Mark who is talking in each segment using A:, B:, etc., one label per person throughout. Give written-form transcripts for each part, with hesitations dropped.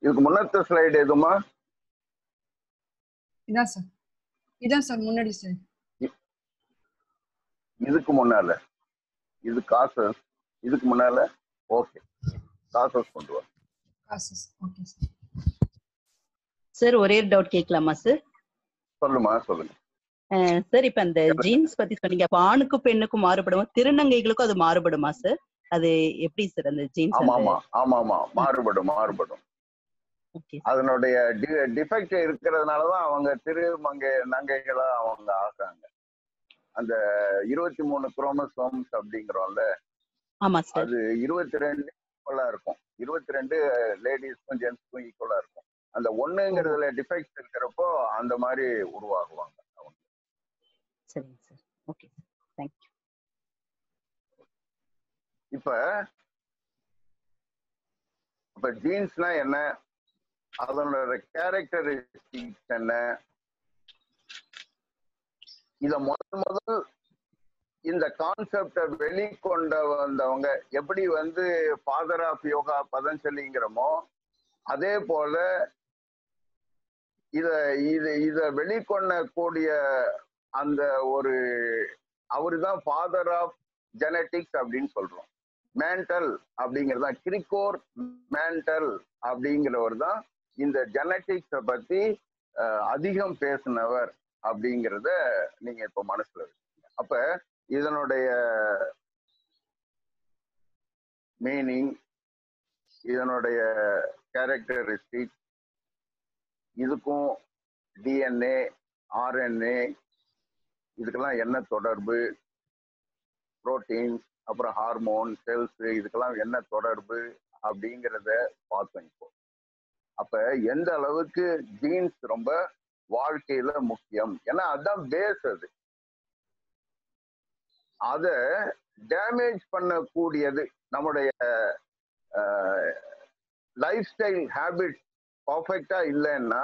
A: இதுக்கு முன்னத்த ஸ்லைடு எதுமா?
B: இதான் சார் முன்னாடி சார்.
A: இதுக்கு முன்னால இது காசஸ், இதுக்கு முன்னால ஓகே காசஸ் கொண்டு வா.
B: காசஸ் ஓகே சார்.
C: சார் ஒரே டவுட் கேட்கலாமா சார்?
A: சொல்லுமா, சொல்லுங்க
C: சார். இப்ப அந்த ஜீன்ஸ் பத்தி சொன்னீங்க, அப்ப ஆணுக்கும் பெண்ணுக்கும் மாறுபடும், திருநங்கைகளுக்கும் அது மாறுபடுமா சார்? அது எப்படி சார் அந்த ஜீன்ஸ்?
A: ஆமா மாறுபடும். அதனுடைய டிஃபெக்ட் இருக்கிறதுனாலதான் அவங்க நங்கைகளா அவங்க ஆகுறாங்க. அந்த 23 குரோமோசோம்ஸ் அப்படிங்கிறோம்ல, அது 22 ஈக்குவலா இருக்கும். 22 லேடிஸ்க்கும் ஜென்ஸ்க்கும் ஈக்குவலா இருக்கும். அந்த ஒண்ணுங்கிறதுல டிஃபெக்ட் இருக்கிறப்போ அந்த மாதிரி உருவாகுவாங்க அவங்க.
C: சரிங்க சார். Okay thank you.
A: இப்ப ஜீன்ஸ்னா என்ன, அதனோட கேரக்டரிஸ்டிக்ஸ் என்ன, இத முதல் இந்த கான்செப்ட வெளிக்கொண்ட வந்தவங்க எப்படி ஃபாதர் ஆஃப் யோகா பதஞ்சலிங்கிறமோ, அதே போல இத வெளிக்கொள்ளக்கூடிய அந்த ஒரு அவருதான் ஃபாதர் ஆஃப் ஜெனட்டிக்ஸ் அப்படின்னு சொல்றோம். மேண்டல் அப்படிங்கிறதா, கிரிகோர் மேண்டல் அப்படிங்கிறவர் தான் இந்த ஜெனட்டிக்ஸை பத்தி அதிகம் பேசினவர் அப்படிங்கிறத நீங்க இப்ப மனசுல வச்சுக்கீங்க. அப்ப இதனுடைய மீனிங், இதனுடைய கேரக்டரிஸ்டிக், இதுக்கும் டிஎன்ஏ ஆர்என்ஏ இதுக்கெல்லாம் என்ன தொடர்பு, புரோட்டீன்ஸ் அப்புறம் ஹார்மோன் செல்ஸ் இதுக்கெல்லாம் என்ன தொடர்பு அப்படிங்கிறத பார்த்தோம் இப்போ. அப்ப எந்த அளவுக்கு ஜீன்ஸ் ரொம்ப வாழ்க்கையில முக்கியம், ஏன்னா அதுதான் பேஸ். அத டேமேஜ் பண்ணக்கூடியது நம்முடைய லைஃப் ஸ்டைல் ஹேபிட் பர்ஃபெக்டா இல்லைன்னா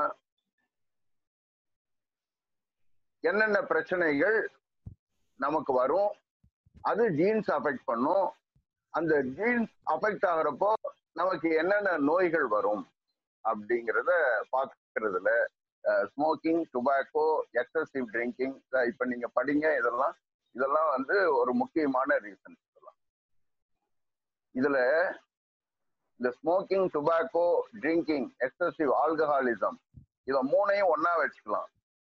A: என்னென்ன பிரச்சனைகள் நமக்கு வரும், அது ஜீன்ஸ் அஃபெக்ட் பண்ணும். அந்த ஜீன்ஸ் அஃபெக்ட் ஆகிறப்போ நமக்கு என்னென்ன நோய்கள் வரும் அப்படிங்கிறத பார்க்கறதுல ஸ்மோக்கிங், டுபாக்கோ, எக்ஸசிவ் ட்ரிங்கிங், இப்ப நீங்க படிங்க, இதெல்லாம் ஒரு முக்கியமான ரீசன். இதுல இந்த smoking, tobacco, drinking, excessive alcoholism, இத மூணையும் ஒன்னா வச்சுக்கலாம்.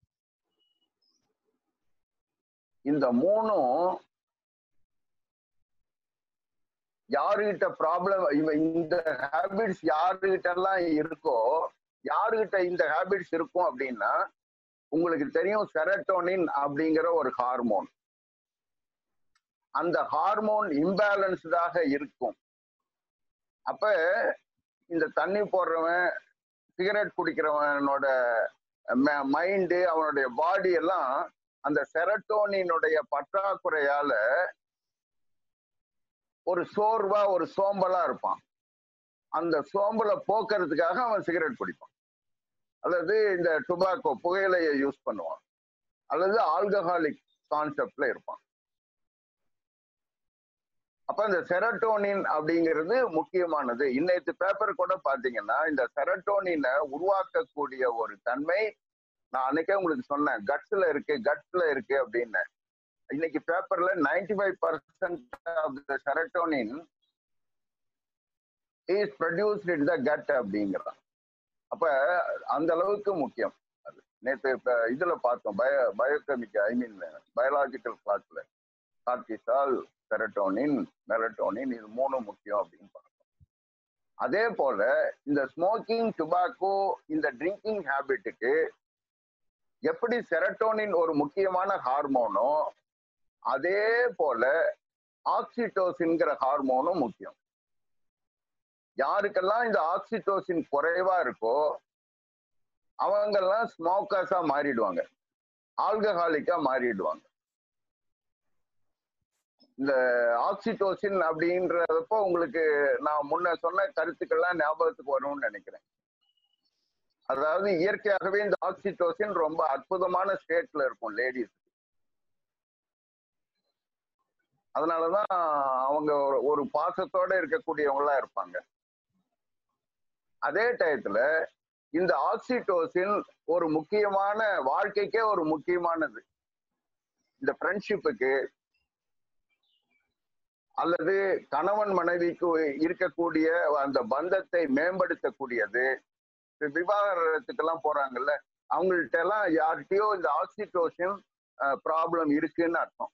A: இந்த மூணும் யாருகிட்ட ப்ராப்ளம், இந்த ஹேபிட்ஸ் யாருகிட்ட எல்லாம் இருக்கோ, யாருகிட்ட இந்த ஹேபிட்ஸ் இருக்கும் அப்படின்னா, உங்களுக்கு தெரியும் செரட்டோனின் அப்படிங்கிற ஒரு ஹார்மோன். அந்த ஹார்மோன் இம்பேலன்ஸ்டாக இருக்கும். அப்ப இந்த தண்ணி போடுறவன், சிகரெட் குடிக்கிறவனோட மைண்டு, அவனுடைய பாடி எல்லாம் அந்த செரட்டோனினுடைய பற்றாக்குறையால ஒரு சோர்வா, ஒரு சோம்பலா இருப்பான். அந்த சோம்பலை போக்குறதுக்காக அவன் சிகரெட் குடிப்பான், அல்லது இந்த டுபாக்கோ புகையிலையை யூஸ் பண்ணுவான், அல்லது ஆல்கஹாலிக் கான்செப்ட்ல இருப்பான். அப்ப இந்த செரட்டோனின் அப்படிங்கிறது முக்கியமானது. இன்னைக்கு பேப்பர் கூட பாத்தீங்கன்னா இந்த செரட்டோனினை உருவாக்கக்கூடிய ஒரு தன்மை, நான் அன்னைக்கே உங்களுக்கு சொன்னேன், கட்ஸ்ல இருக்கு அப்படின்னு. இன்னைக்கு பேப்பர்ல 95% of the serotonin is produced in the gut அப்படிங்கிறான். அப்ப அந்த அளவுக்கு முக்கியம் அது. நேற்று இதுல பார்த்தோம், பயோகெமிக்கல், பயாலஜிக்கல் கிளாஸ்ல கார்டிசால், செரட்டோனின், மெலட்டோனின், இது மூணு முக்கியம் அப்படின்னு பார்த்தோம். அதே போல இந்த ஸ்மோக்கிங், டுபாக்கோ, இந்த ட்ரிங்கிங் ஹேபிட்டுக்கு எப்படி செரட்டோனின் ஒரு முக்கியமான ஹார்மோனோ, அதே போல ஆக்சிடோசின்ங்கிற ஹார்மோனும் முக்கியம். யாருக்கெல்லாம் இந்த ஆக்சிடோசின் குறைவா இருக்கோ அவங்கெல்லாம் ஸ்மோக்கர்ஸா மாறிடுவாங்க, ஆல்கஹாலிக்கா மாறிடுவாங்க. இந்த ஆக்சிடோசின் அப்படின்றப்போ உங்களுக்கு நான் முன்ன சொன்ன கருத்துக்கள்லாம் ஞாபகத்துக்கு வரும்னு நினைக்கிறேன். அதாவது இயற்கையாகவே இந்த ஆக்சிடோசின் ரொம்ப அற்புதமான ஸ்டேட்ல இருக்கும் லேடிஸ். அதனாலதான் அவங்க ஒரு பாசத்தோட இருக்கக்கூடியவங்களா இருப்பாங்க. அதே டயத்துல இந்த ஆக்சிடோசின் ஒரு முக்கியமான வாழ்க்கைக்கே ஒரு முக்கியமானது. இந்த ஃப்ரெண்ட்ஷிப்புக்கு அல்லது கணவன் மனைவிக்கு இருக்கக்கூடிய அந்த பந்தத்தை மேம்படுத்தக்கூடியது. விவாகரத்துக்கெல்லாம் போறாங்கல்ல, அவங்கள்ட்ட எல்லாம் யார்கிட்டயோ இந்த ஆக்சிடோசின் ப்ராப்ளம் இருக்குன்னு அர்த்தம்.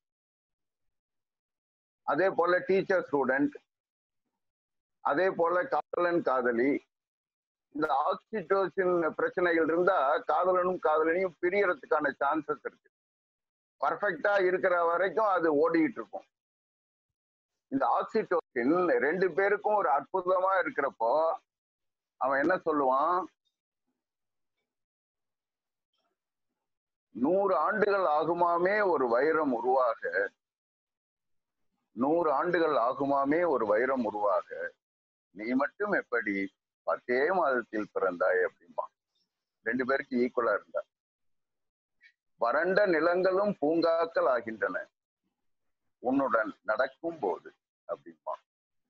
A: அதே போல டீச்சர் ஸ்டூடெண்ட், அதே போல காதலன் காதலி, இந்த ஆக்சிடோசின் பிரச்சனைகள் இருந்தா காதலனும் காதலனையும் பிரியறதுக்கான சான்சஸ் இருக்கு. பர்ஃபெக்டா இருக்கிற வரைக்கும் அது ஓடிட்டு இருக்கும். இந்த ஆக்சிடோசின் 2 பேருக்கும் ஒரு அற்புதமா இருக்கிறப்போ அவன் என்ன சொல்லுவான், 100 ஆண்டுகள் ஆகுமாமே ஒரு வைரம் உருவாக, 100 ஆண்டுகள் ஆகுமாமே ஒரு வைரம் உருவாக, நீ மட்டும் எப்படி 10 மாதத்தில் பிறந்தாய் அப்படிம்பான். 2 பேருக்கு ஈக்குவலா இருந்தா. வறண்ட நிலங்களும் பூங்காக்கள் ஆகின்றன உன்னுடன் நடக்கும் போது அப்படிம்பான்.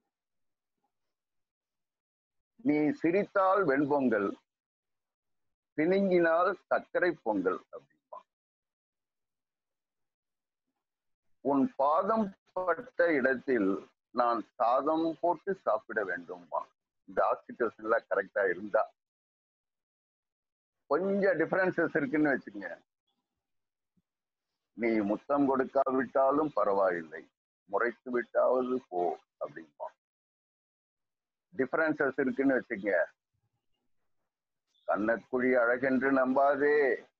A: நீ சிரித்தால் வெண்பொங்கல், பிணுங்கினால் சர்க்கரை பொங்கல் அப்படிம்பான். உன் பாதம் பட்ட இடத்தில் நான் சாதம் போட்டு சாப்பிட வேண்டும்பா. இந்த ஆக்சிடோசின்ல கரெக்டா இருந்தா. கொஞ்சம் டிஃபரன்சஸ் இருக்குன்னு வச்சுக்கோங்க. நீ முத்தம் கொடுக்காவிட்டாலும் பரவாயில்லை, முறைத்து விட்டாவது போ அப்படிம்பான். டிஃபரன்சஸ் இருக்குன்னு வச்சுக்கோங்க. கண்ணக்குழி அழகென்று நம்பாதே,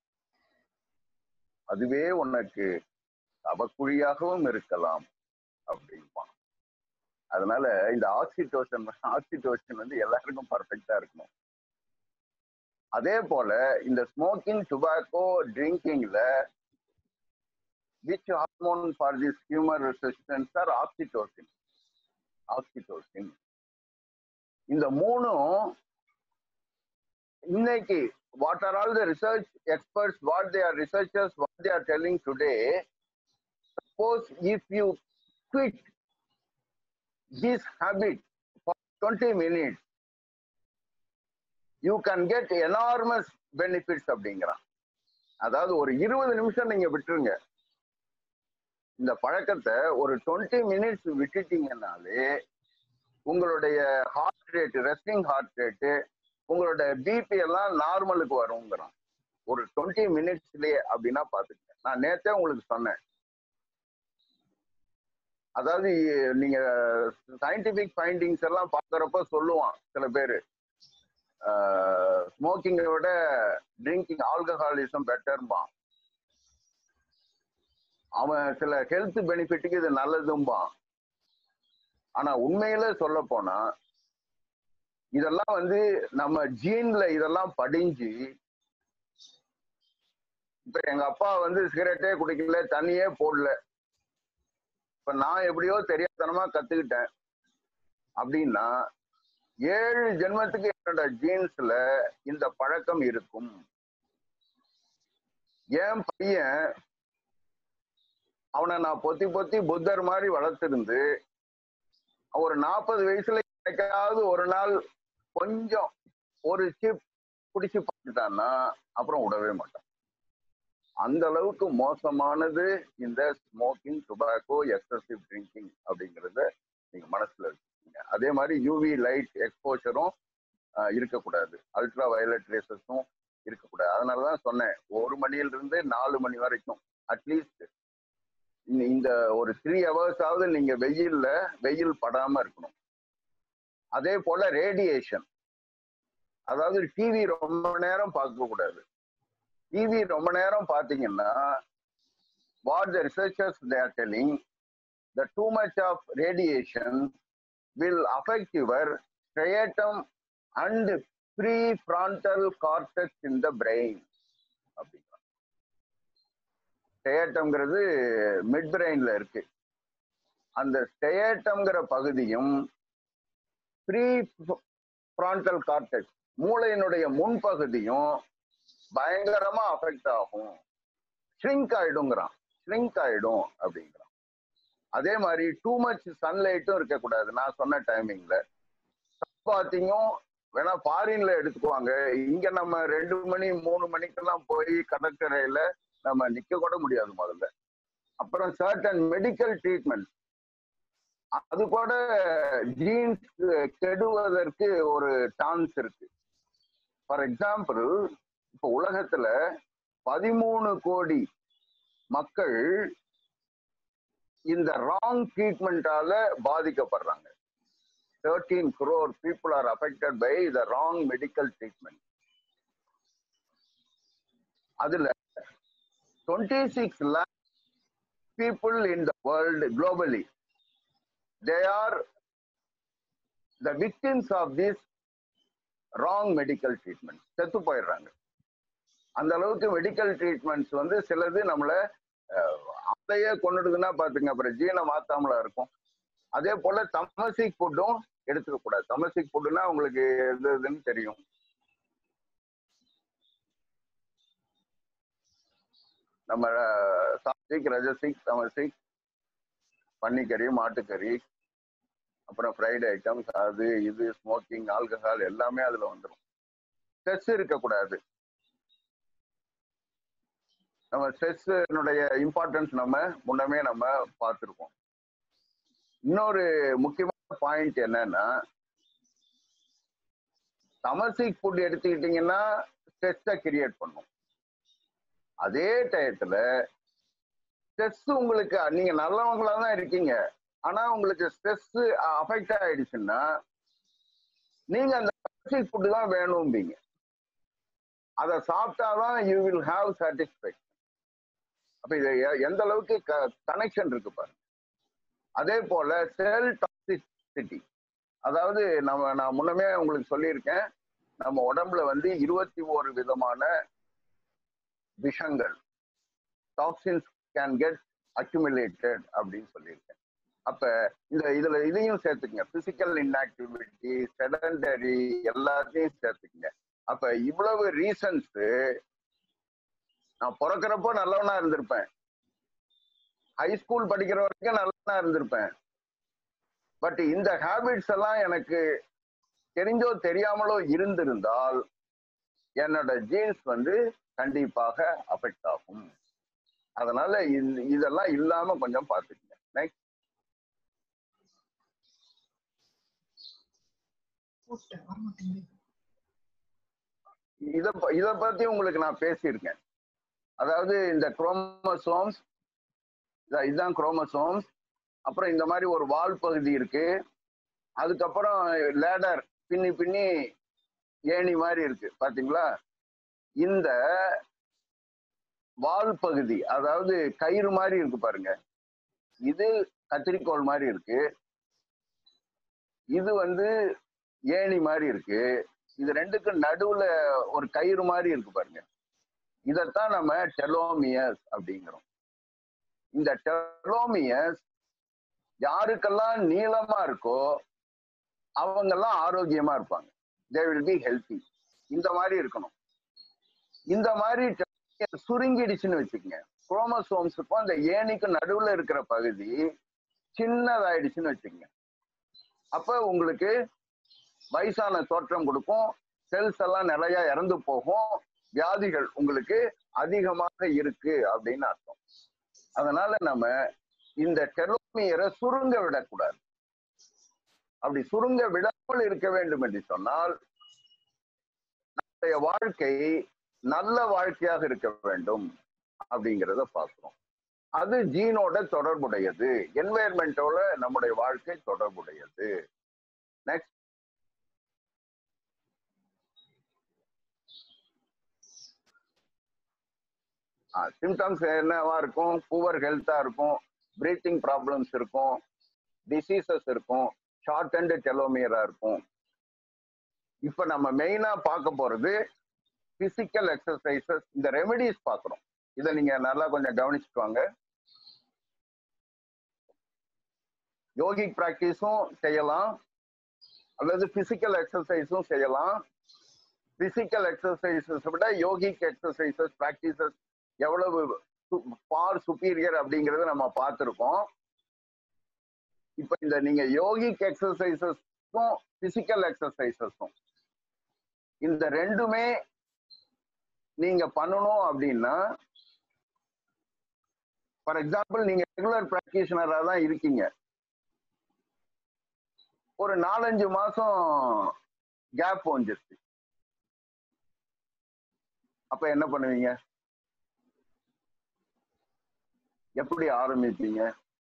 A: அதுவே உனக்கு அவக்குழியாகவும் இருக்கலாம் அப்படிம்பான். அதனால இந்த ஆக்சிடோசின் வந்து எல்லாருக்கும் பர்ஃபெக்டா இருக்கணும். அதே போல இந்த ஸ்மோக்கிங், டுபாக்கோ, ட்ரிங்கிங்ல which hormone for this tumor resistance are oxytocin. இந்த மூணும் இன்னைக்கு what are all the research experts, what they are researchers, what they are telling today, suppose if you quit this habit for 20 minutes, you can get enormous benefits அப்படிங்கிறான். அதாவது ஒரு 20 நிமிஷம் நீங்க விட்டுருங்க. இந்த பழக்கத்தை ஒரு 20 மினிட்ஸ் விட்டுட்டீங்கன்னாலே உங்களுடைய heart rate, resting heart rate, உங்களோட பிபி எல்லாம் நார்மலுக்கு வருங்கிறான் ஒரு 20 மினிட்ஸ்லயே. அப்படின்னா பாத்துக்கங்க. நான் நேத்தே உங்களுக்கு சொன்னேன். அதாவது நீங்க சயின்டிபிக் ஃபைண்டிங்ஸ் எல்லாம் பாக்குறப்ப சொல்லுவான் சில பேரு, ஸ்மோக்கிங்கை விட ட்ரிங்கிங், ஆல்கஹாலிசம் பெட்டர்பான். அவன் சில ஹெல்த் பெனிஃபிட்டுக்கு இது நல்லதும்பான். ஆனா உண்மையில சொல்ல போனா இதெல்லாம் வந்து நம்ம ஜீன்ல இதெல்லாம் படிஞ்சு, இப்ப எங்க அப்பா வந்து சிகரெட்டே குடிக்கல, தண்ணியே போடல, இப்ப நான் எப்படியோ தெரியாதனமா கத்துக்கிட்டேன் அப்படின்னா 7 ஜென்மத்துக்கு என்னோட ஜீன்ஸ்ல இந்த பழக்கம் இருக்கும். என் பையன், அவனை நான் பொத்தி பொத்தி புத்தர் மாதிரி வளர்த்திருந்து ஒரு 40 வயசுல எனக்காவது ஒரு நாள் கொஞ்சம் ஒரு சிப் குடிச்சு பார்த்துட்டான்னா அப்புறம் விடவே மாட்டான். அந்த அளவுக்கு மோசமானது இந்த ஸ்மோக்கிங், டுபாக்கோ, எக்ஸசிவ் ட்ரிங்கிங் அப்படிங்கிறத நீங்க மனசுல வச்சுக்கோங்க. அதே மாதிரி யூவி லைட் எக்ஸ்போஷரும் இருக்கக்கூடாது, அல்ட்ரா வயலட் ரேசஸும் இருக்கக்கூடாது. அதனாலதான் சொன்னேன் 1 மணியிலிருந்து 4 மணி வரைக்கும் அட்லீஸ்ட் இந்த ஒரு 3 ஹவர்ஸாவது நீங்க வெயில் படாம இருக்கணும். அதே போல ரேடியேஷன், அதாவது டிவி ரொம்ப நேரம் பார்க்க கூடாது. டிவி ரொம்ப நேரம் பார்த்தீங்கன்னா what the researchers they are telling, the too much of radiation will affect your striatum and prefrontal cortex in the brain அப்படிங்கிறாங்க. ஸ்ட்ரையட்டம்ங்கிறது மிட் பிரெயின்ல இருக்கு. அந்த ஸ்ட்ரையட்டம்ங்கிற பகுதியும் ப்ரீஃப்ரான்டல் கார்டெக்ஸ், மூளையினுடைய முன்பகுதியும் பயங்கரமா அஃபெக்ட் ஆகும், ஷ்ரிங்க் ஆயிடும் அப்படிங்கிறான். அதே மாதிரி டூ மச் சன்லைட்டும் இருக்கக்கூடாது. நான் சொன்ன டைமிங்ல சன்பாத்திங்கும் வேணா ஃபாரின்ல எடுத்துக்குவாங்க. இங்க நம்ம 2 மணி 3 மணிக்கெல்லாம் போய் கடற்கரையில நம்ம நிக்க கூட முடியாது முதல்ல. அப்புறம் சர்டன் மெடிக்கல் ட்ரீட்மெண்ட், அது கூட ஜீன்ஸ் கெடுவதற்கு ஒரு சான்ஸ் இருக்கு. ஃபார் எக்ஸாம்பிள், இப்ப உலகத்துல 13 கோடி மக்கள் இந்த ராங் ட்ரீட்மெண்டால பாதிக்கப்படுறாங்க. 13 crore people are affected by the wrong medical treatment. அதுல 26 lakh people in the world globally, they are the victims of this wrong medical treatment. செத்து போயிடுறாங்க. அந்த அளவுக்கு மெடிக்கல் ட்ரீட்மெண்ட்ஸ் வந்து சிலது நம்மள அதையே கொண்டுடுதுன்னா பாத்துங்க, அப்புறம் ஜீனை மாத்தாமலா இருக்கும். அதே போல தமசிக் ஃபுட்டும் எடுத்துக்க கூடாது. தமசிக் ஃபுட்னா உங்களுக்கு எதுன்னு தெரியும். நம்ம சாத்விக், ரஜசிக், தமசிக், பன்னிக்கறி, மாட்டுக்கறி, அப்புறம் ஃப்ரைடு ஐட்டம்ஸ், அது இது, ஸ்மோக்கிங், ஆல்கஹால் எல்லாமே அதுல வந்துடும். ஸ்ட்ரெஸ் இருக்கக்கூடாது. நம்ம ஸ்ட்ரெஸ்னுடைய இம்பார்ட்டன்ஸ் நம்ம முன்னமே நம்ம பார்த்துருக்கோம். இன்னொரு முக்கியமான பாயிண்ட் என்னன்னா, தமசிக் ஃபுட் எடுத்துக்கிட்டீங்கன்னா ஸ்ட்ரெஸ்ஸை கிரியேட் பண்ணும். அதே டயத்துல ஸ்ட்ரெஸ் உங்களுக்கு, நீங்க நல்லவங்களா தான் இருக்கீங்க, ஆனா உங்களுக்கு ஸ்ட்ரெஸ் அஃபெக்ட் ஆயிடுச்சுன்னா நீங்க அந்த தமசிக் ஃபுட் தான் வேணும்பீங்க. அதை சாப்பிட்டாதான் யூ வில் ஹாவ் சாட்டிஸ்ஃபேக்ஷன். அப்ப இது எந்த அளவுக்கு கனெக்ஷன் இருக்கு பாருங்க. அதே போல செல் டாக்ஸிசிட்டி, அதாவது நான் முன்னமே உங்களுக்கு சொல்லியிருக்கேன், நம்ம உடம்புல வந்து 21 விதமான விஷங்கள், டாக்ஸின்ஸ் கேன் கெட் அக்யூமுலேட்டட் அப்படின்னு சொல்லியிருக்கேன். அப்ப இதுல இதையும் சேர்த்துக்கங்க, பிசிக்கல் இன்ஆக்டிவிட்டி, செடண்டரி, எல்லாத்தையும் சேர்த்துக்கங்க. அப்ப இவ்வளவு ரீசன்ஸ், நான் பிறக்கிறப்போ நல்லவனா இருந்திருப்பேன், ஹை ஸ்கூல் படிக்கிற வரைக்கும் நல்லவனா இருந்திருப்பேன், பட் இந்த ஹேபிட்ஸ் எல்லாம் எனக்கு தெரிஞ்சோ தெரியாமலோ இருந்திருந்தால் என்னோட ஜீன்ஸ் வந்து கண்டிப்பாக அஃபெக்ட் ஆகும். அதனால இதெல்லாம் இல்லாம கொஞ்சம் பார்த்துக்கங்க. நெக்ஸ்ட். இத பத்தி உங்களுக்கு நான் பேசியிருக்கேன். அதாவது இந்த குரோமோசோம்ஸ், இதுதான் குரோமோசோம்ஸ். அப்புறம் இந்த மாதிரி ஒரு வால் பகுதி இருக்கு, அதுக்கப்புறம் லேடர் பின்னி பின்னி ஏணி மாதிரி இருக்கு பாத்தீங்களா. இந்த வால் பகுதி, அதாவது கயிறு மாதிரி இருக்கு பாருங்க, இது கத்திரிக்கோள் மாதிரி இருக்கு, இது வந்து ஏணி மாதிரி இருக்கு, இது ரெண்டுக்கும் நடுவுல ஒரு கயிறு மாதிரி இருக்கு பாருங்க, இதத்தான் நம்ம டெலோமியர்ஸ் அப்படிங்கிறோம். இந்த டெலோமியர்ஸ் யாருக்கெல்லாம் நீளமா இருக்கோ அவங்கெல்லாம் ஆரோக்கியமா இருப்பாங்க. they will be healthy. இந்த மாதிரி இருக்கணும். இந்த மாதிரி சுருங்கிடுச்சுன்னு வச்சுக்கோங்க, குரோமோசோம்ஸுக்கும் அந்த ஏணிக்கு நடுவுல இருக்கிற பகுதி சின்னதாயிடுச்சுன்னு வச்சுக்கோங்க, அப்ப உங்களுக்கு வயசான தோற்றம் கொடுக்கும், செல்ஸ் எல்லாம் நிறைய இறந்து போகும், வியாதிகள் உங்களுக்கு அதிகமாக இருக்கு அப்படின்னு அர்த்தம். அதனால நம்ம இந்த டெலோமியரை சுருங்க விடக்கூடாது. அப்படி சுருங்க விடாமல் இருக்க வேண்டும் என்று சொன்னால் நம்முடைய வாழ்க்கை நல்ல வாழ்க்கையாக இருக்க வேண்டும் அப்படிங்கிறத பார்க்கிறோம். அது ஜீனோட தொடர்புடையது, என்வைரன்மெண்டோட நம்முடைய வாழ்க்கை தொடர்புடையது. நெக்ஸ்ட். சிம்டம்ஸ் என்னவா இருக்கும்? புவர் ஹெல்த்தா இருக்கும், பிரீத்திங் ப்ராப்ளம்ஸ் இருக்கும், டிசீசஸ் இருக்கும், ஷார்ட் அண்ட் டெலோமியரா இருக்கும். இப்ப நம்ம மெயினா பார்க்க போறது பிசிக்கல் எக்ஸசைசஸ், இந்த ரெமெடிஸ் பார்க்கிறோம். இதை நீங்க நல்லா கொஞ்சம் கவனிச்சுட்டு வாங்க. யோகிக் பிராக்டிஸும் செய்யலாம் அல்லது பிசிக்கல் எக்ஸசைஸும் செய்யலாம். பிசிக்கல் எக்ஸசைசஸ் விட யோகிக் எக்ஸசைசஸ் பிராக்டிசஸ் எவ்வளவு ஃபார் சுப்பீரியர் அப்படிங்கறத நம்ம பார்த்திருக்கோம். இப்ப இந்த நீங்க யோகிக் எக்ஸசைசஸும் பிசிக்கல் எக்ஸசைசஸும் இந்த ரெண்டுமே நீங்க பண்ணணும் அப்படின்னா, ஃபார் எக்ஸாம்பிள் நீங்க ரெகுலர் பிராக்டிஷனரா தான் இருக்கீங்க, ஒரு 4-5 மாசம் கேப் வந்துருச்சு, அப்ப என்ன பண்ணுவீங்க? எப்படி ஆரம்பிப்பீங்க?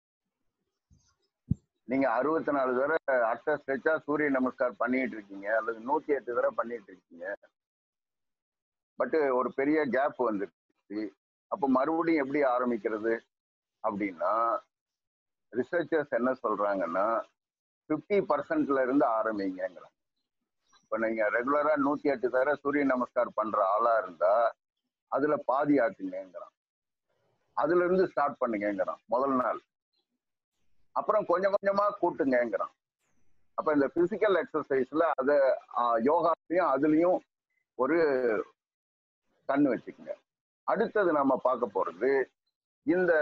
A: நீங்க 64 தடவை அட்ட ஸ்ட்ரெச்சா சூரிய நமஸ்கார் பண்ணிட்டு இருக்கீங்க, அல்லது 108 தடவை பண்ணிட்டு இருக்கீங்க, பட் ஒரு பெரிய கேப் வந்துருச்சு. அப்ப மறுபடியும் எப்படி ஆரம்பிக்கிறது அப்படின்னா, ரிசர்ச்சர்ஸ் என்ன சொல்றாங்கன்னா 50% இருந்து ஆரம்பிங்கிறாங்க. இப்ப நீங்க ரெகுலரா 108 தடவை சூரிய நமஸ்கார் பண்ற ஆளா இருந்தா அதுல பாதி ஆக்குங்கிறான், அதுல இருந்து ஸ்டார்ட் பண்ணுங்கிறான் முதல் நாள். அப்புறம் கொஞ்சம் கொஞ்சமா கூட்டுங்கிறான். அப்ப இந்த பிசிக்கல் எக்ஸசைஸ்ல அத யோகாலையும் அதுலயும் ஒரு கண்ணு வச்சுக்கோங்க. அடுத்தது நம்ம பார்க்க போறது இந்த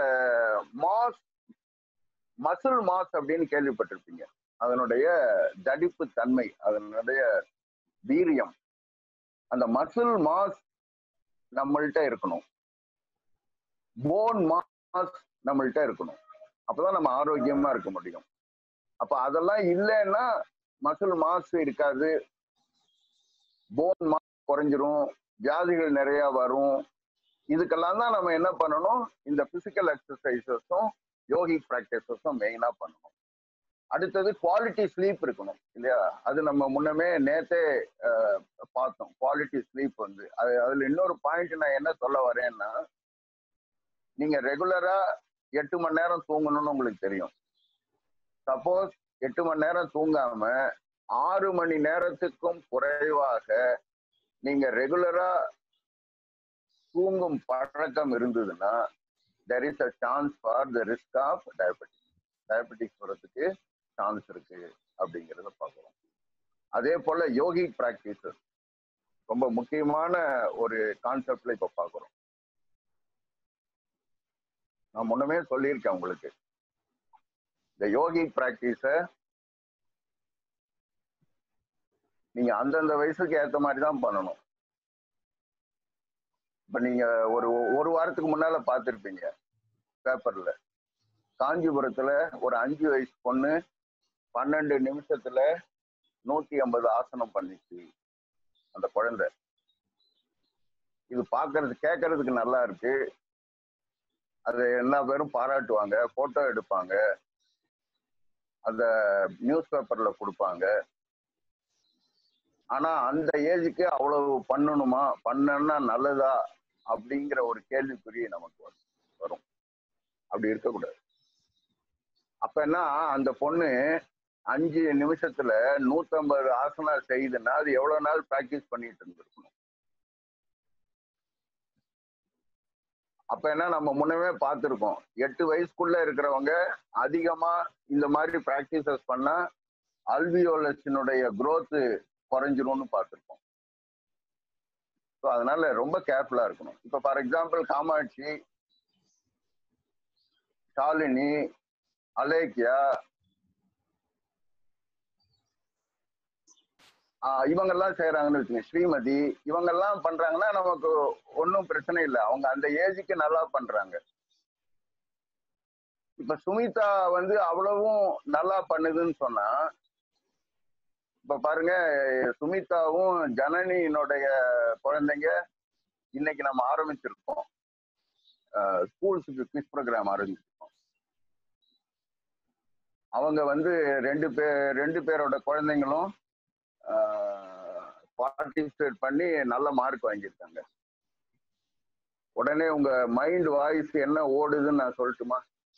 A: மசில் மாஸ் அப்படின்னு கேள்விப்பட்டிருப்பீங்க. அதனுடைய தடிப்பு தன்மை, அதனுடைய வீரியம், அந்த மசில் மாஸ் நம்மள்கிட்ட இருக்கணும், போன் மாஸ் நம்மள்கிட்ட இருக்கணும். அப்பதான் நம்ம ஆரோக்கியமா இருக்க முடியும். அப்ப அதெல்லாம் இல்லைன்னா மசில் மாஸ் இருக்காது, போன் மாஸ் குறைஞ்சிரும், வியாதிகள் நிறைய வரும். இதுக்கெல்லாம் தான் நம்ம என்ன பண்ணணும், இந்த பிசிக்கல் எக்ஸசைசஸும் யோகிக் பிராக்டிசஸும் மெயினா பண்ணணும். அடுத்தது குவாலிட்டி ஸ்லீப் இருக்கணும் இல்லையா? அது நம்ம முன்னமே நேத்தே பார்த்தோம். குவாலிட்டி ஸ்லீப் வந்து அதுல இன்னொரு பாயிண்ட் நான் என்ன சொல்ல வரேன்னா, நீங்க ரெகுலரா 8 மணி நேரம் தூங்கணும்னு உங்களுக்கு தெரியும். சப்போஸ் 8 மணி நேரம் தூங்காம 6 மணி நேரத்துக்கும் குறைவாக நீங்க ரெகுலரா தூங்கும் பழக்கம் இருந்ததுன்னா there is a chance for the risk of diabetes வரதுக்கு சான்ஸ் இருக்கு அப்படிங்கிறத பார்க்கிறோம். அதே போல யோகிக் பிராக்டிசஸ் ரொம்ப முக்கியமான ஒரு கான்செப்ட்ல இப்ப பார்க்கிறோம். நான் முன்னமே சொல்லியிருக்கேன் உங்களுக்கு, இந்த யோகிக் பிராக்டிஸ நீங்க அந்தந்த வயசுக்கு ஏற்ற மாதிரி தான் பண்ணணும். இப்ப நீங்க ஒரு வாரத்துக்கு முன்னால பார்த்துருப்பீங்க பேப்பர்ல, காஞ்சிபுரத்துல ஒரு 5 வயசு பொண்ணு 12 நிமிஷத்துல 150 ஆசனம் பண்ணிச்சு அந்த குழந்தை. இது கேட்கறதுக்கு நல்லா இருக்கு, அது எல்லா பேரும் பாராட்டுவாங்க, போட்டோ எடுப்பாங்க, அந்த நியூஸ் பேப்பர்ல கொடுப்பாங்க. ஆனா அந்த ஏஜுக்கு அவ்வளவு பண்ணணுமா, பண்ணா நல்லதா அப்படிங்கிற ஒரு கேள்விக்குறி நமக்கு வரும். அப்படி இருக்கக்கூடாது. அப்ப என்ன, அந்த பொண்ணு 5 நிமிஷத்துல 150 ஆசனா செய்யுதுன்னா அது எவ்வளவு நாள் பிராக்டிஸ் பண்ணிட்டு இருந்திருக்கணும்? அப்ப என்ன, நம்ம முன்னமே பார்த்திருக்கோம், 8 வயசுக்குள்ள இருக்கிறவங்க அதிகமா இந்த மாதிரி பிராக்டிசஸ் பண்ணா அல்வியோலஸினுடைய growth குறைஞ்சிரும்னு பார்த்திருக்கோம். ஸோ அதனால ரொம்ப கேர்ஃபுல்லா இருக்கணும். இப்ப ஃபார் எக்ஸாம்பிள் காமாட்சி, ஷாலினி, அலேக்கியா, இவங்கெல்லாம் செய்யறாங்கன்னு வச்சுங்க, ஸ்ரீமதி, இவங்கெல்லாம் பண்றாங்கன்னா நமக்கு ஒன்றும் பிரச்சனை இல்லை, அவங்க அந்த ஏஜுக்கு நல்லா பண்றாங்க. இப்ப சுமிதா வந்து அவ்வளவும் நல்லா பண்ணுதுன்னு சொன்னா, இப்ப பாருங்க, சுமிதாவும் ஜனனியினுடைய குழந்தைங்க இன்னைக்கு நம்ம ஆரம்பிச்சிருக்கோம், ஸ்கூல்ஸுக்கு குவிஸ் ப்ரோக்ராம் ஆரம்பிச்சிருக்கோம். அவங்க வந்து ரெண்டு பேரோட குழந்தைங்களும் பார்ட்டிசிபேட் பண்ணி நல்ல மார்க் வாங்கியிருக்காங்க. உடனே உங்க மைண்ட் வாய்ஸ் என்ன ஓடுதுன்னு நான் சொல்லட்டுமா?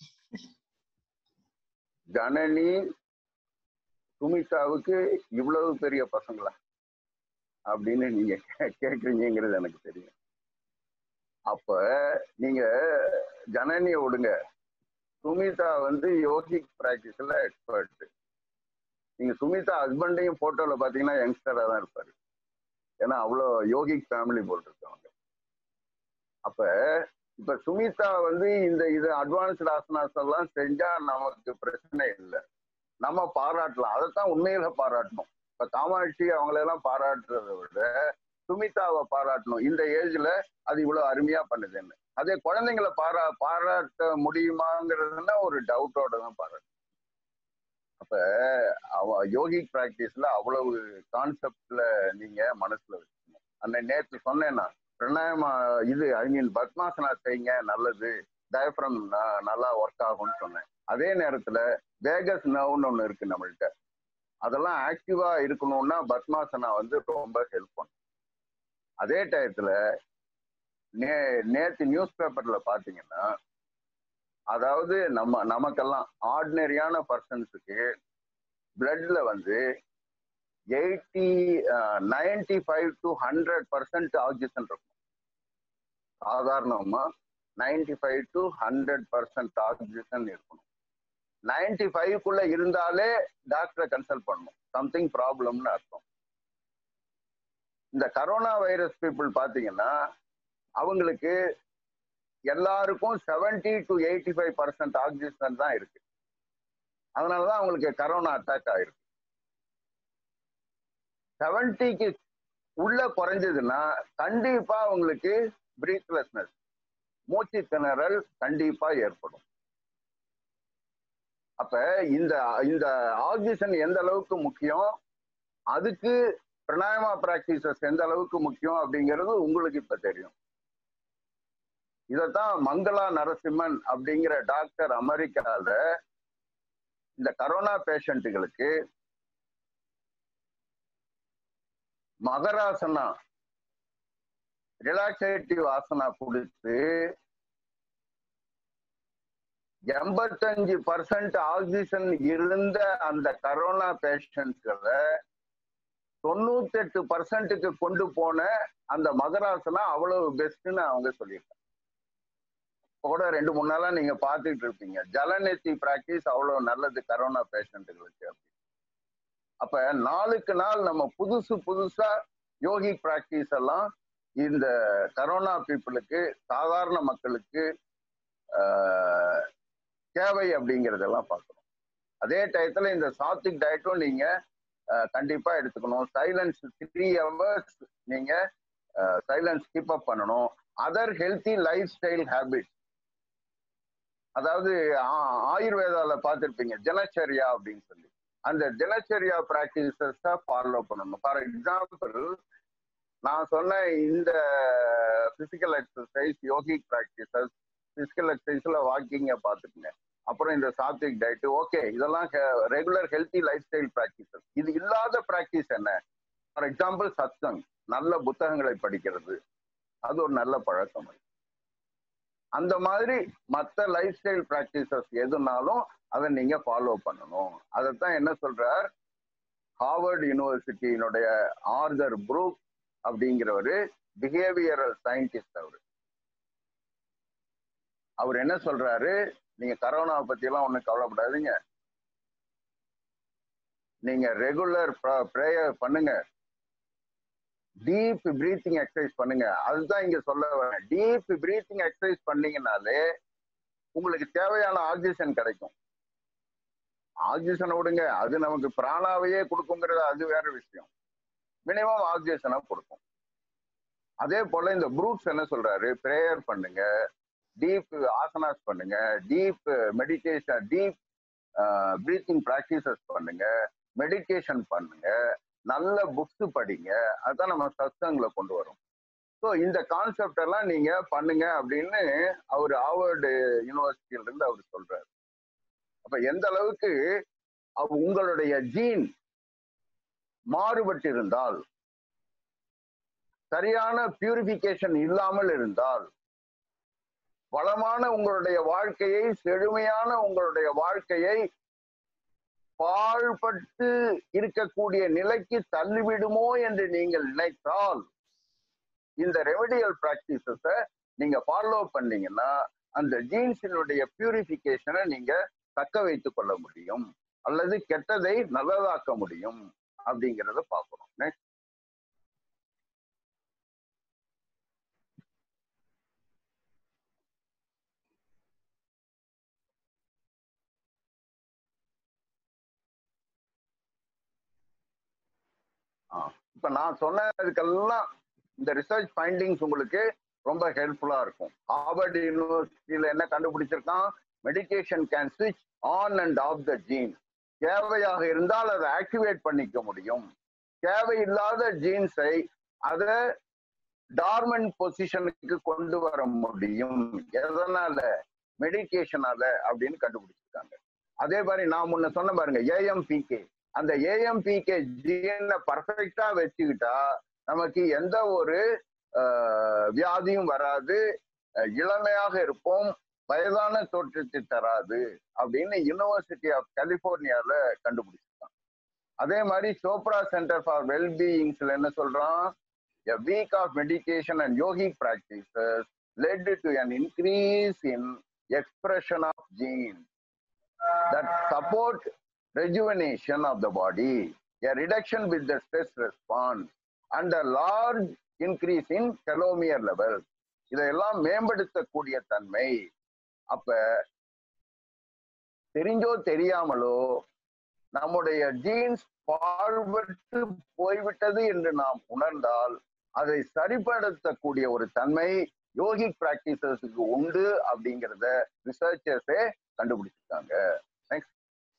A: ஜனனி சுமிதாவுக்கு இவ்வளவு பெரிய பசங்களா அப்படின்னு நீங்க கேக்குறீங்கிறது எனக்கு தெரியும். அப்ப நீங்க ஜனனியை விடுங்க, சுமிதா வந்து யோகிக் பிராக்டிஸ்ல எக்ஸ்பர்ட். நீங்க சுமிதா ஹஸ்பண்டையும் போட்டோல பாத்தீங்கன்னா யங்ஸ்டரா தான் இருப்பாரு, ஏன்னா அவ்வளோ யோகிக் ஃபேமிலி போல் இருக்காங்க. அப்ப இப்ப சுமிதா வந்து இது அட்வான்ஸ்டு ஆசனாஸ் எல்லாம் செஞ்சா நமக்கு பிரச்சனை இல்லை, நம்ம பாராட்டலாம், அதைத்தான் உண்மையில பாராட்டணும். இப்ப காமாட்சி அவங்களெல்லாம் பாராட்டுறதை விட சுமிதாவை பாராட்டணும். இந்த ஏஜ்ல அது இவ்வளவு அருமையா பண்ணுதுன்னு. அதே குழந்தைங்களை பாராட்ட முடியுமாங்கிறதுனா ஒரு டவுட்டோட தான் பாராட்டு. அப்ப யோகிக் பிராக்டிஸ்ல அவ்வளவு கான்செப்ட்ல நீங்க மனசுல வச்சுக்கணும். நேற்று சொன்னேன்னா பிரணாயமா இது பத்மாசனா செய்யுங்க, நல்லது, டயப்ரம் நல்லா ஒர்க் ஆகும்னு சொன்னேன். அதே நேரத்துல வேகஸ் நர்வ்னு ஒண்ணு இருக்கு நம்மள்கிட்ட. அதெல்லாம் ஆக்டிவா இருக்கணும்னா பத்மாசனா ரொம்ப ஹெல்ப் பண்ணும். அதே டயத்துல நேற்று நியூஸ் பேப்பர்ல பாத்தீங்கன்னா, அதாவது நமக்கெல்லாம் ஆர்டினரியான பர்சன்ஸுக்கு பிளட்ல 95 to 100% ஆக்சிஜன் இருக்கும். சாதாரணமா 95 to 100% ஆக்சிஜன் இருக்கணும். 95க்குள்ள இருந்தாலே டாக்டரை கன்சல்ட் பண்ணணும், சம்திங் ப்ராப்ளம்னு அர்த்தம். இந்த கரோனா வைரஸ் பீப்புள் பாத்தீங்கன்னா அவங்களுக்கு எல்லாருக்கும் 70 to 85% ஆக்சிஜன் தான் இருக்கு. அதனாலதான் அவங்களுக்கு கரோனா அட்டாக் ஆயிருக்கு. 70க்கு உள்ள குறைஞ்சதுன்னா கண்டிப்பா அவங்களுக்கு பிரீத்லெஸ்னஸ், மூச்சு திணறல் கண்டிப்பா ஏற்படும். அப்ப இந்த ஆக்சிஜன் எந்த அளவுக்கு முக்கியம், அதுக்கு பிரணாயமா பிராக்டிசஸ் எந்த அளவுக்கு முக்கியம் அப்படிங்கிறது உங்களுக்கு இப்ப தெரியும். இதத்தான் மங்களா நரசிம்மன் அப்படிங்கிற டாக்டர் அமெரிக்கால இந்த கரோனா பேஷண்ட்டுகளுக்கு மகராசனா ரிலாக்ஸேட்டிவ் ஆசனா கொடுத்து 85% ஆக்சிஜன் இருந்த அந்த கரோனா பேஷண்ட்களை 98%க்கு கொண்டு போன அந்த மகராசனா அவ்வளவு பெஸ்ட்னு அவங்க சொல்லியிருக்காங்க. கூட 2-3 நாளா நீங்க பார்த்துட்டு இருப்பீங்க, ஜலநெத்தி பிராக்டிஸ் அவ்வளவு நல்லது கரோனா பேஷண்ட்டுகளுக்கு. அப்ப நாளுக்கு நாள் நம்ம புதுசா யோகி பிராக்டிஸ் எல்லாம் இந்த கரோனா பீப்புளுக்கு, சாதாரண மக்களுக்கு தேவை அப்படிங்கிறதெல்லாம் பார்க்கணும். அதே டயத்துல இந்த சாத்விக் டயட்டும் நீங்க கண்டிப்பா எடுத்துக்கணும். சைலன்ஸ் 3 hours நீங்க சைலன்ஸ் கீப் அப் பண்ணணும். Other healthy life style habit, அதாவது ஆயுர்வேதால பார்த்திருப்பீங்க தினச்சரியா அப்படின்னு சொல்லி, அந்த தினச்சரியா பிராக்டிசஸ் ஃபாலோ பண்ணணும். ஃபார் எக்ஸாம்பிள் நான் சொன்ன இந்த physical exercise, yogic practices, physical எக்ஸசைஸ்ல வாக்கிங்க பார்த்துக்குங்க. அப்புறம் இந்த சாத்விக் டயட், ஓகே, இதெல்லாம் regular healthy life style practices. இது இல்லாத பிராக்டிஸ் என்ன? ஃபார் எக்ஸாம்பிள் சத்சங், நல்ல புத்தகங்களை படிக்கிறது, அது ஒரு நல்ல பழக்கம். அந்த மாதிரி மற்ற லைஃப் ஸ்டைல் பிராக்டிசஸ் எதுனாலும் அதை நீங்க ஃபாலோ பண்ணணும். அதைத்தான் என்ன சொல்றார் ஹார்வர்ட் யூனிவர்சிட்டியினுடைய ஆர்தர் ப்ரூக் அப்படிங்கிறவரு, பிஹேவியரல் சயின்டிஸ்ட். அவர் என்ன சொல்றாரு, நீங்க கரோனாவை பத்தி எல்லாம் ஒண்ணும் கவலைப்படாதீங்க, நீங்க ரெகுலர் ப்ரேயர் பண்ணுங்க, டீப் பிரீத்திங் எக்ஸசைஸ் பண்ணுங்க. அதுதான் இங்க சொல்ல வரேன். டீப் பிரீத்திங் எக்ஸசைஸ் பண்ணீங்கன்னாலே உங்களுக்கு தேவையான ஆக்சிஜன் கிடைக்கும். ஆக்சிஜனை விடுங்க, அது நமக்கு பிராணாவையே கொடுக்குங்கிறது அது வேற விஷயம். மினிமம் ஆக்சிஜனை கொடுக்கும். அதே போல இந்த ப்ரூக்ஸ் என்ன சொல்றாரு, பிரேயர் பண்ணுங்க, டீப் ஆசனாஸ் பண்ணுங்க, deep meditation, deep breathing practices பண்ணுங்க, மெடிடேஷன் பண்ணுங்க, நல்ல புக்ஸ் படிங்க. அதுதான் நம்ம சத்சங்ல கொண்டு வரோம். ஸோ இந்த கான்செப்ட் எல்லாம் நீங்க பண்ணுங்க அப்படின்னு அவர் ஹார்வர்டு யூனிவர்சிட்டியில இருந்து அவர் சொல்றாரு. அப்ப எந்த அளவுக்கு உங்களுடைய ஜீன் மாறுபட்டு இருந்தால், சரியான பியூரிபிகேஷன் இல்லாமல் இருந்தால், வளமான உங்களுடைய வாழ்க்கையை, செழுமையான உங்களுடைய வாழ்க்கையை பாழ்பட்டு இருக்கக்கூடிய நிலைக்கு தள்ளிவிடுமோ என்று நீங்கள் நினைத்தால், இந்த ரெமடியல் பிராக்டிசஸை நீங்க ஃபாலோ பண்ணீங்கன்னா அந்த ஜீன்ஸினுடைய பியூரிபிகேஷனை நீங்க தக்க வைத்துக் கொள்ள முடியும், அல்லது கெட்டதை நல்லதாக்க முடியும் அப்படிங்கிறத பார்க்கணும். நெக்ஸ்ட். இப்ப நான் சொன்னதுக்கெல்லாம் இந்த ரிசர்ச் ஃபைண்டிங்ஸ் உங்களுக்கு ரொம்ப ஹெல்ப்ஃபுல்லா இருக்கும். ஹார்வர்ட் யூனிவர்சிட்டியில என்ன கண்டுபிடிச்சிருக்கான், மெடிடேஷன் கேன் ஸ்விட்ச் on and off the genes. தேவையாக இருந்தால் அதை ஆக்டிவேட் பண்ணிக்க முடியும். தேவையில்லாத ஜீன்ஸை அதை டார்மன் பொசிஷனுக்கு கொண்டு வர முடியும். எதனால? மெடிடேஷனால அப்படின்னு கண்டுபிடிச்சிருக்காங்க. அதே மாதிரி நான் முன்ன சொன்ன பாருங்க ஏஎம்பிகே, அந்த ஏஎம்பிகே ஜீனை பர்ஃபெக்டா வச்சுக்கிட்டா நமக்கு எந்த ஒரு வியாதியும் வராது, இளமையாக இருப்போம், வயதான தோற்றத்தை தராது அப்படின்னு யூனிவர்சிட்டி ஆஃப் கலிபோர்னியால கண்டுபிடிச்சிருக்காங்க. அதே மாதிரி சோப்ரா சென்டர் ஃபார் வெல்பீயிங்ஸ்ல என்ன சொல்றான், a week of meditation and yogic practices led to an increase in expression of genes that support rejuvenation of the body, a reduction with the stress response, and a large increase in telomere levels. இதெல்லாம் மேம்படுத்தக்கூடிய தன்மை. அப்ப தெரிஞ்சோ தெரியாமலோ நம்முடைய jeans பாழ்பட்டு போய்விட்டது என்று நாம் உணர்ந்தால் அதை சரிப்படுத்தக்கூடிய ஒரு தன்மை யோகிக் பிராக்டிசஸுக்கு உண்டு அப்படிங்கிறத ரிசர்ச்சர்ஸே கண்டுபிடிச்சிருக்காங்க. நெக்ஸ்ட்.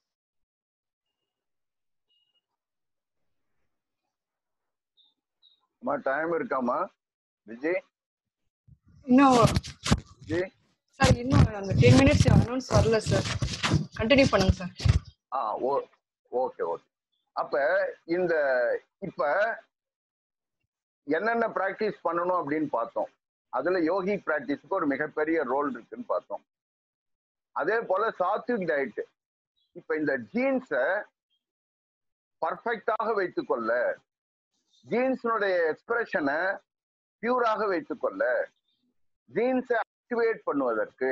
A: டைம் இருக்காமா விஜய்?
B: இன்னும்
A: விஜய்
B: சார் இன்னும் அந்த 10 minutes அனௌன்ஸ் வரல சார். கண்டினியூ பண்ணுங்க சார்.
A: Okay okay. அப்ப இந்த இப்ப என்னென்ன பிராக்டிஸ் பண்ணணும் அப்படின்னு பார்த்தோம். அதுல யோகி பிராக்டிஸ்க்கு ஒரு மிகப்பெரிய ரோல் இருக்குன்னு பார்த்தோம். அதே போல சாத்விக் டயட். இப்ப இந்த ஜீன்ஸை பர்ஃபெக்டாக வைத்துக்கொள்ள, ஜீன்ஸினுடைய எக்ஸ்பிரஷனை பியூராக வைத்துக்கொள்ள, ஜீன்ஸை ஆக்டிவேட் பண்ணுவதற்கு,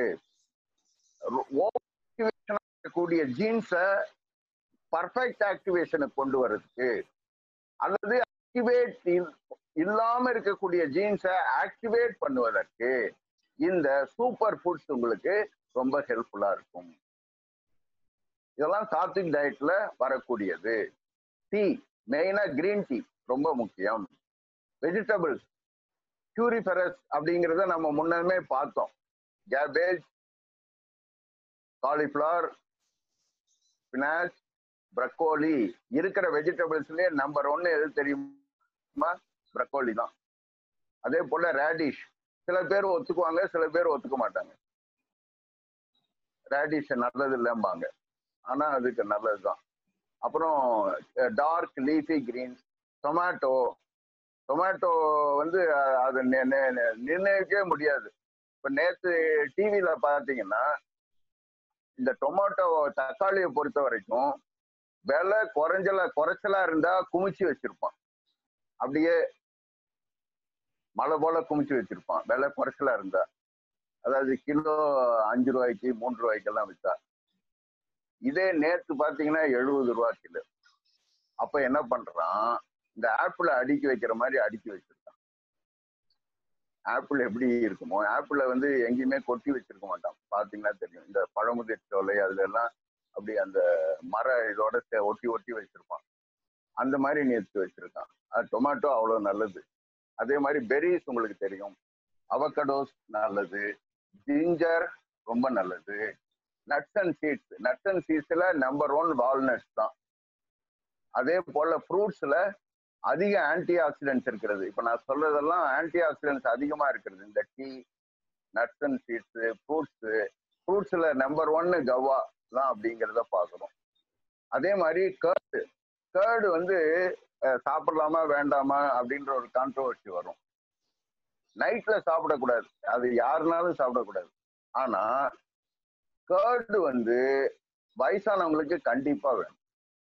A: கூடிய ஜீன்ஸை பர்ஃபெக்ட் ஆக்டிவேஷனுக்கு கொண்டு வர்றதுக்கு, அல்லது ஆக்டிவேட் இல்லாம இருக்கக்கூடிய ஜீன்ஸை ஆக்டிவேட் பண்ணுவதற்கு இந்த சூப்பர் ஃபுட்ஸ் உங்களுக்கு ரொம்ப ஹெல்ப்ஃபுல்லா இருக்கும். இதெல்லாம் சாத்விக் டயட்ல வரக்கூடியது. டீ, மெயினா கிரீன் டீ ரொம்ப முக்கியம். வெஜிடபிள்ஸ், கியூரிஃபெரஸ் அப்படிங்கிறத நம்ம முன்னமே பார்த்தோம். Cabbage, cauliflower, spinach, broccoli. இருக்கிற வெஜிடபிள்ஸ்லயே நம்பர் 1 எது தெரியுமா? பிரக்கோலி தான். அதே போல ரேடிஷ், சில பேர் ஒத்துக்குவாங்க, சில பேர் ஒத்துக்க மாட்டாங்க. ரேடிஷ் நல்லது இல்லைம்பாங்க, ஆனா அதுக்கு நல்லதுதான். அப்புறம் dark leafy greens, tomato. Tomato வந்து அது நிர்ணயிக்கவே முடியாது. இப்ப நேற்று டிவியில பாத்தீங்கன்னா இந்த டொமேட்டோ, தக்காளியை பொறுத்த வரைக்கும் விலை குறைச்சலா இருந்தா குமிச்சு வச்சிருப்பான், அப்படியே மழை போல குமிச்சு வச்சிருப்பான். விலை குறைச்சலா இருந்தா, அதாவது கிலோ 5 ரூபாய்க்கு 3 ரூபாய்க்கெல்லாம் வித்தா. இதே நேற்று பாத்தீங்கன்னா 70 ரூபா கிலோ. அப்ப என்ன பண்றான், இந்த ஆப்பிள அடுக்கி வைக்கிற மாதிரி அடுக்கி வச்சிருக்கான். ஆப்பிள் எப்படி இருக்குமோ, ஆப்பிள வந்து எங்கேயுமே கொட்டி வச்சிருக்க மாட்டான். பாத்தீங்கன்னா தெரியும், இந்த பழமுதிர் சோலை அதுல எல்லாம் அப்படி அந்த மர இதோட ஒட்டி ஒட்டி வச்சிருப்பான். அந்த மாதிரி நேற்று வச்சிருக்கான். அது டொமேட்டோ அவ்வளவு நல்லது. அதே மாதிரி பெரிஸ் உங்களுக்கு தெரியும், அவகடோஸ் நல்லது, ஜிஞ்சர் ரொம்ப நல்லது. Nuts and seeds, nuts and சீட்ஸ்ல நம்பர் 1 வால்நட்ஸ் தான். அதே போல ஃப்ரூட்ஸ்ல அதிக ஆன்டி ஆக்சிடென்ட்ஸ் இருக்கிறது. இப்ப நான் சொல்றதெல்லாம் ஆன்டி ஆக்சிடென்ட்ஸ் அதிகமா இருக்கிறது. இந்த டீ, நட்ஸ் அண்ட் சீட்ஸ், ஃப்ரூட்ஸ்ல நம்பர் 1 கவா தான் அப்படிங்கிறத பார்க்கணும். அதே மாதிரி கேர்டு வந்து சாப்பிடலாமா வேண்டாமா அப்படின்ற ஒரு கான்ட்ரோவர்சி வரும். நைட்ல சாப்பிடக்கூடாது, அது யாருனாலும் சாப்பிடக்கூடாது. ஆனா கேர்டு வந்து வயசானவங்களுக்கு கண்டிப்பா வேணும்.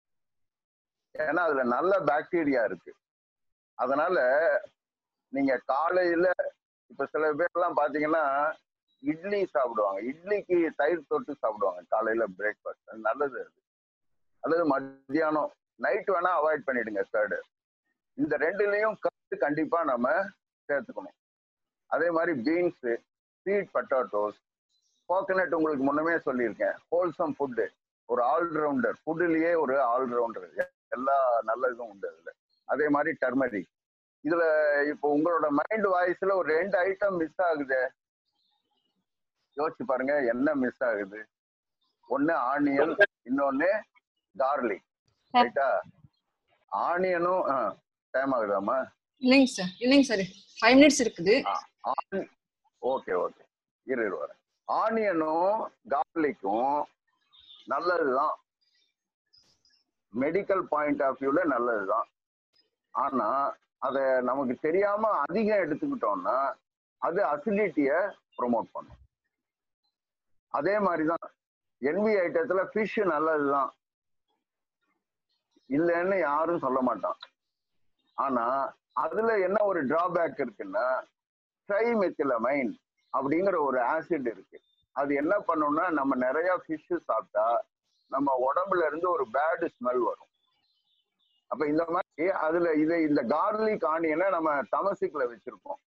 A: ஏன்னா அதுல நல்ல பாக்டீரியா இருக்கு. அதனால நீங்க காலையில, இப்ப சில பேர்லாம் பாத்தீங்கன்னா இட்லி சாப்பிடுவாங்க, இட்லிக்கு தயிர் தொட்டு சாப்பிடுவாங்க காலையில பிரேக்ஃபாஸ்ட். அது நல்லது. அது அல்லது மத்தியானம், நைட் வேணா அவாய்ட் பண்ணிடுங்க கேர்டு. இந்த ரெண்டுலையும் கேர்டு கண்டிப்பா நம்ம சேர்த்துக்கணும். அதே மாதிரி பீன்ஸ், ஸ்வீட் பொட்டேட்டோஸ், கோகனட் உங்களுக்கு முன்னமே சொல்லியிருக்கேன். ஹோல்சம் ஃபுட்டு, ஒரு ஆல்ரவுண்டர், ஃபுட்டுலயே ஒரு ஆல்ரவுண்டர், எல்லா நல்லதும் உண்டு அதுல. அதே மாதிரி டர்மரிக். இதுல இப்போ உங்களோட மைண்ட் வாய்ஸ்ல ஒரு 2 ஐட்டம் மிஸ் ஆகுது. யோசிச்சு பாருங்க என்ன மிஸ் ஆகுது. ஒண்ணு ஆனியன், இன்னொன்னு கார்லிக். ரைட்டா? ஆனியனும் டைம் ஆகுதாமா?
B: இல்லைங்க சார் 5 மினிட்ஸ் இருக்குது.
A: ஓகே ஓகே, இரு வரேன். ஆனியனும் கார்லிக்கும் நல்லதுதான், மெடிக்கல் பாயிண்ட் ஆஃப் வியூல நல்லதுதான். ஆனா அதை நமக்கு தெரியாம அதிகம் எடுத்துக்கிட்டோம்னா அது அசிடிட்டியை ப்ரொமோட் பண்ணும். அதே மாதிரிதான் என்வி ஐட்டத்துல ஃபிஷ் நல்லதுதான், இல்லைன்னு யாரும் சொல்ல மாட்டான். ஆனா அதுல என்ன ஒரு டிராபேக் இருக்குன்னா ட்ரைமெத்திலமைன் அப்படிங்கிற ஒரு ஆசிட் இருக்கு. அது என்ன பண்ணும்னா நம்ம நிறைய ஃபிஷ் சாப்பிட்டா நம்ம உடம்புல இருந்து ஒரு பேட் ஸ்மெல் வரும். அப்ப இந்த மாதிரி அதுல இந்த கார்லிக் ஆனியனை நம்ம தமசிக்குல வச்சிருக்கோம்.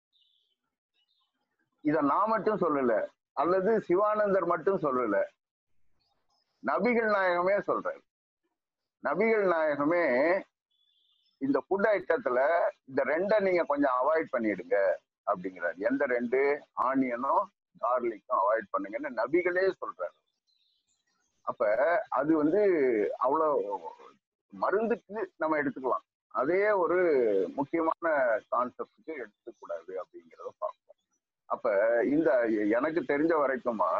A: இத நான் மட்டும் சொல்லல, அல்லது சிவானந்தர் மட்டும் சொல்லல, நபிகள் நாயகமே சொல்றாரு. நபிகள் நாயகமே இந்த ஃபுட் ஐட்டத்துல இந்த 2 நீங்க கொஞ்சம் அவாய்ட் பண்ணிடுங்க அப்படிங்கிறாரு. எந்த 2? ஆனியனும் கார்லிக்கும் அவாய்ட் பண்ணுங்கன்னு நபிகளே சொல்றாரு. அப்ப அது அவ்வளவு மருந்துக்கு நம்ம எடுத்துக்கலாம், அதே ஒரு முக்கியமான கான்செப்டுக்கு எடுத்துக்கூடாது அப்படிங்கிறத பார்ப்போம். அப்ப இந்த எனக்கு தெரிஞ்ச வரைக்குமா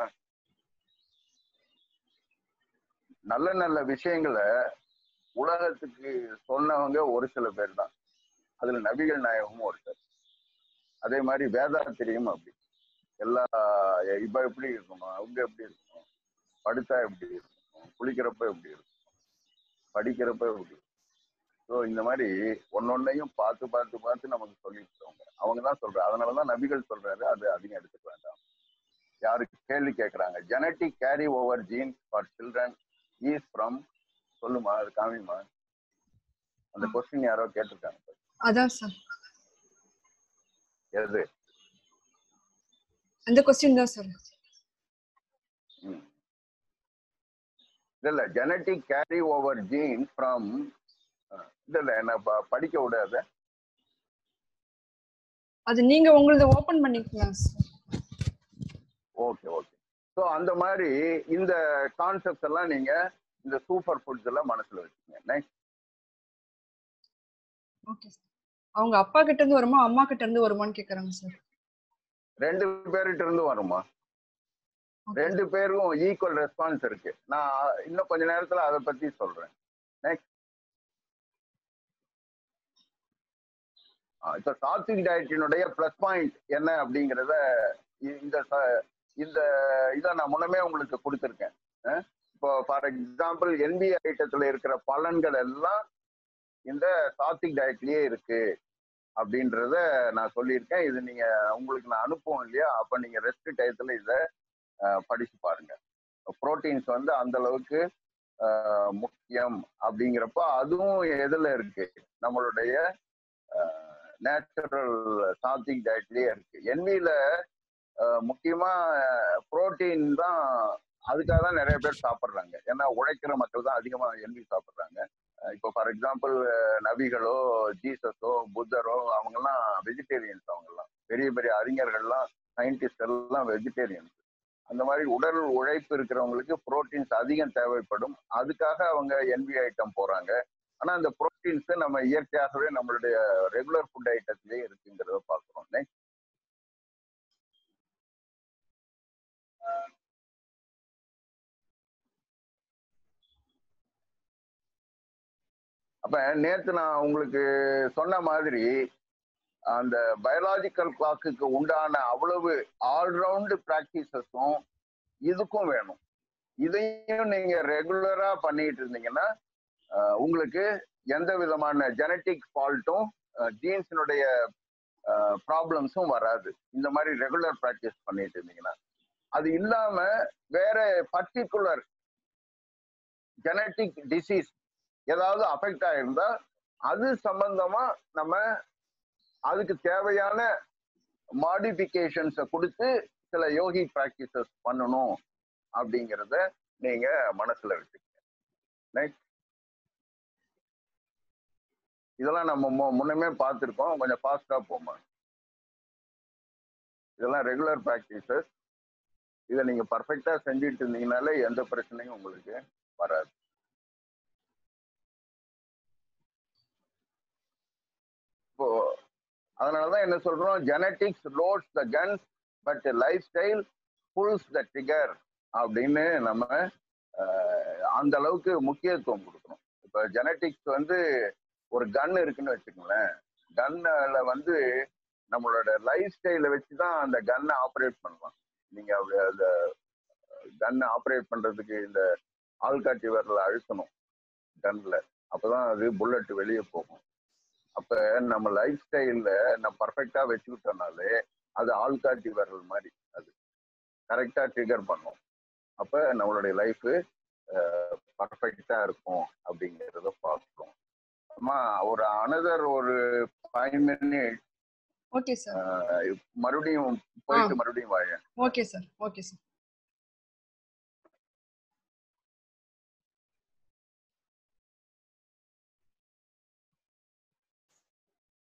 A: நல்ல நல்ல விஷயங்களை உலகத்துக்கு சொன்னவங்க ஒரு சில பேர் தான். அதுல நபிகள் நாயகமும் ஒருத்தர். அதே மாதிரி வேதாத்திரியும் அப்படி. எல்லா இப்ப எப்படி இருக்கணும், அவங்க எப்படி இருக்கணும், படுத்தா எப்படி இருக்கணும், குளிக்கிறப்ப எப்படி இருக்கணும், படிக்கிறப்ப எப்படி. ஸோ இந்த மாதிரி ஒன்னொன்னையும் பார்த்து பார்த்து பார்த்து நமக்கு சொல்லிட்டு அவங்க தான் சொல்றாங்க. அதனாலதான் நபிகள் சொல்றாரு அது அதிகம் எடுத்துக்க வேண்டாம். யாருக்கு கேள்வி கேட்கறாங்க, genetic carry over genes for children is from, சொல்லுமா, அது காமிமா. அந்த கொஸ்டின் யாரோ கேட்டிருக்காங்க.
B: அதான் சார்,
A: எது
B: அந்த கொஸ்டின் தான் சார்.
A: இல்ல genetic carry over gene from, இல்ல என்ன படிக்க விடாத,
B: அது நீங்க உங்களது ஓபன் பண்ணிக்கலாம் சார்.
A: Okay okay. ஸோ அந்த மாதிரி இந்த கான்செப்ட் எல்லாம் நீங்க இந்த சூப்பர் ஃபுட்ஸ் எல்லாம் மனசுல வச்சுக்கோங்க. நெக்ஸ்ட்.
B: Okay sir. அவங்க அப்பா கிட்ட இருந்து வருமா அம்மா கிட்ட இருந்து வருமான்னு கேக்குறாங்க சார்.
A: 2 பேர்கிட்ட இருந்து வருமா, 2 பேரும் ஈக்குவல் ரெஸ்பான்ஸ் இருக்கு. நான் இன்னும் கொஞ்ச நேரத்துல அதை பத்தி சொல்றேன். நெக்ஸ்ட். இப்ப சாத்விக் டயட்டினுடைய பிளஸ் பாயிண்ட் என்ன அப்படிங்கிறத இந்த இதை நான் முன்னமே உங்களுக்கு கொடுத்துருக்கேன். இப்போ ஃபார் எக்ஸாம்பிள் என்பி ஐட்டத்துல இருக்கிற பலன்கள் எல்லாம் இந்த சாத்விக் டயட்லயே இருக்கு அப்படின்றத நான் சொல்லியிருக்கேன். இது நீங்க உங்களுக்கு நான் அனுப்புவோம் இல்லையா, அப்ப நீங்க ரெஸ்ட் டயத்துல இதை படிச்சு பாருங்க. புரோட்டீன்ஸ் அந்த அளவுக்கு முக்கியம் அப்படிங்கிறப்ப அதுவும் எதுல இருக்கு, நம்மளுடைய நேச்சுரல் சாத்விக் டயட்லயே இருக்கு. என்வில முக்கியமா புரோட்டீன் தான், அதுக்காக தான் நிறைய பேர் சாப்பிட்றாங்க. ஏன்னா உழைக்கிற மக்கள் தான் அதிகமா என்வி சாப்பிட்றாங்க. இப்போ ஃபார் எக்ஸாம்பிள் நபிகளோ ஜீசஸோ புத்தரோ அவங்கெல்லாம் வெஜிடேரியன்ஸ். அவங்கெல்லாம் பெரிய பெரிய அறிஞர்கள்லாம் சயின்டிஸ்ட் எல்லாம் வெஜிடேரியன்ஸ். அந்த மாதிரி உடல் உழைப்பு இருக்கிறவங்களுக்கு புரோட்டீன்ஸ் அதிகம் தேவைப்படும். அதுக்காக அவங்க என்வி ஐட்டம் போறாங்க. ஆனா அந்த புரோட்டீன்ஸ் நம்ம இயற்கையாகவே நம்மளுடைய ரெகுலர் ஃபுட் ஐட்டத்திலேயே இருக்குங்கிறத பார்க்கிறோம். நெக்ஸ்ட். அப்ப நேத்து நான் உங்களுக்கு சொன்ன மாதிரி அந்த பயாலாஜிக்கல் கிளாக்குக்கு உண்டான அவ்வளவு ஆல்ரவுண்ட் பிராக்டிசஸும் இதுக்கும் வேணும். இதையும் நீங்க ரெகுலரா பண்ணிட்டு இருந்தீங்கன்னா உங்களுக்கு எந்த விதமான ஜெனட்டிக் ஃபால்ட்டும் ஜீன்ஸினுடைய ப்ராப்ளம்ஸும் வராது. இந்த மாதிரி ரெகுலர் ப்ராக்டிஸ் பண்ணிட்டு இருந்தீங்கன்னா. அது இல்லாம வேற பர்டிகுலர் ஜெனட்டிக் டிசீஸ் ஏதாவது அஃபெக்ட் ஆயிருந்தா அது சம்பந்தமா நம்ம அதுக்கு தேவையான மாடிஃபிகேஷன்ஸை கொடுத்து சில யோகி பிராக்டிசஸ் பண்ணணும் அப்படிங்கிறத நீங்க மனசுல வச்சுக்கோங்க. நெக்ஸ்ட். இதெல்லாம் நம்ம முன்னமே பார்த்துருக்கோம். கொஞ்சம் ஃபாஸ்டா போமா. இதெல்லாம் ரெகுலர் ப்ராக்டிசஸ். இதை நீங்க பர்ஃபெக்டா செஞ்சுட்டு இருந்தீங்கனாலே எந்த பிரச்சனையும் உங்களுக்கு வராது. இப்போ அதனாலதான் என்ன சொல்றோம், genetics loads the guns but lifestyle pulls the trigger அப்படின்னு நம்ம அந்த அளவுக்கு முக்கியத்துவம் கொடுக்கணும். இப்போ ஜெனட்டிக்ஸ் வந்து ஒரு கன் இருக்குன்னு வச்சுக்கோங்களேன். கன்னில் வந்து நம்மளோட லைஃப் ஸ்டைலை வச்சு தான் அந்த கன்னை ஆப்ரேட் பண்ணலாம். நீங்க அந்த கன்னை ஆப்ரேட் பண்றதுக்கு இந்த ஆள்காட்டி விரலை அழுத்தணும் கன்ல, அப்பதான் அது புல்லட் வெளியே போகும். அப்ப நம்ம லைஃப் ஸ்டைல்ல நம்ம பர்ஃபெக்டா வச்சுக்கிட்டோம்னாலே அது ஆள்காட்டி விரல் மாதிரி அது கரெக்டா ட்ரிகர் பண்ணும். அப்ப நம்மளுடைய லைஃப் பர்ஃபெக்டா இருக்கும் அப்படிங்கிறத பார்க்கிறோம். அம்மா ஒரு அனதர் ஒரு 5 minutes
B: ஓகே சார்.
A: மறுபடியும் போயிட்டு மறுபடியும் வாங்க.
B: Okay sir. Okay sir.